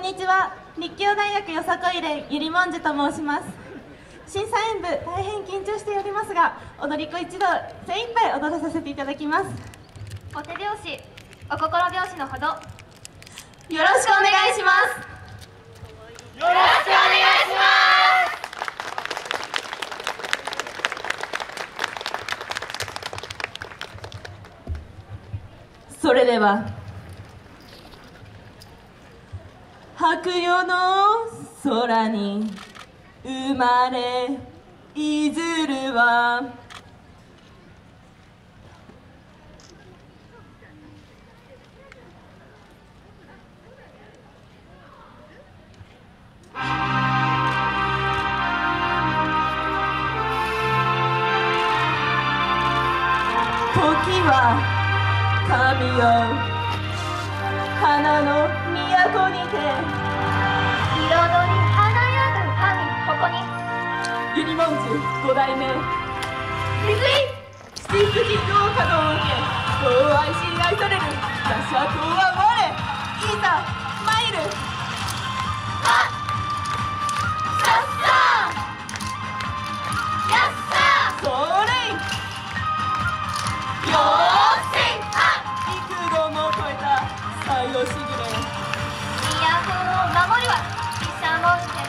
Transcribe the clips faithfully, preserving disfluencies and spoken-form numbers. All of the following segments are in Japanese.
にちは。立教大学よさこい連ゆりもんじゅと申します。審査員部大変緊張しておりますが、踊り子一同精一杯踊らさせていただきます。 お手拍子、お心拍子のほどよろしくおよろしくお願いします。 お願いします。それでは白夜の空に生まれいずるは時は神よ花の都にて彩り華やぐ神ここにゆりもんじゅ五代目水井七福神の稼働を受け人を愛し愛される打者とは我いざ参る。 はっさっさやっさそれよーしはっ幾度も超えた最後しぐれ都の守りは毘沙門天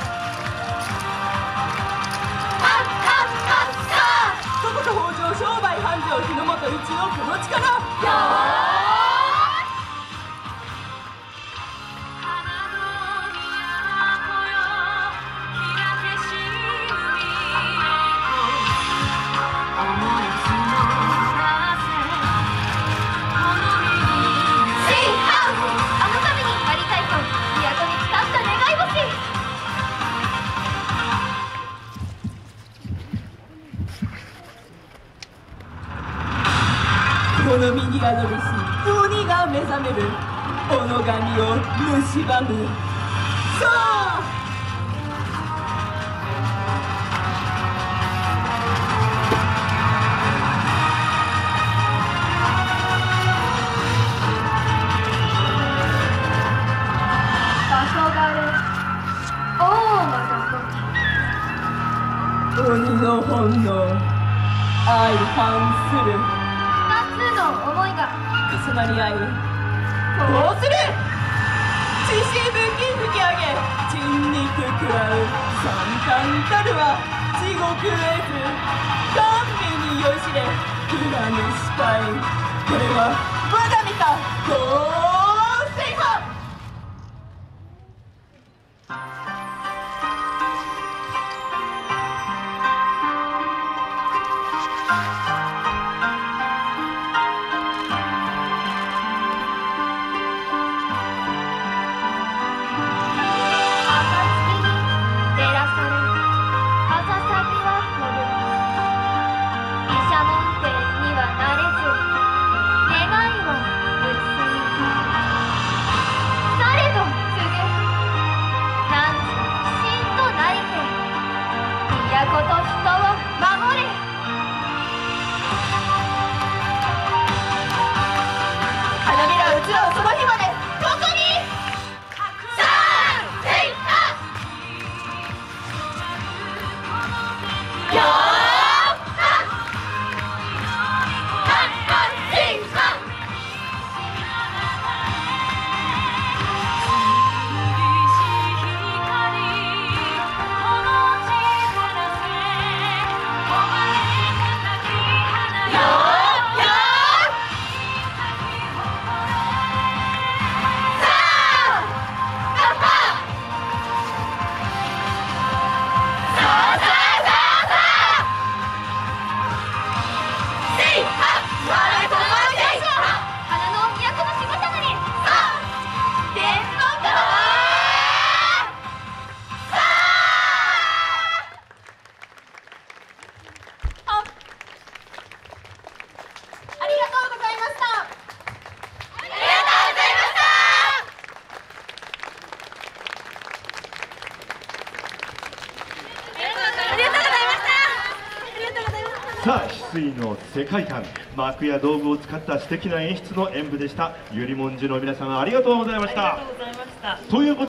はっはっはっさそこと北条商売繁盛日の本一のこの力よーこの右が伸びし鬼が目覚める己神を蝕むそう鬼の本能相反するの思いが重なり合いこうする血しぶき吹き上げ沈にくくらう三冠たるは地獄絵図甘美に酔いしれ裏の視界これは我が身かこうせいはさあ、翡翠の世界観、幕や道具を使った素敵な演出の演舞でした。ゆりもんじゅの皆様ありがとうございました。 ありがとうございました。 ということ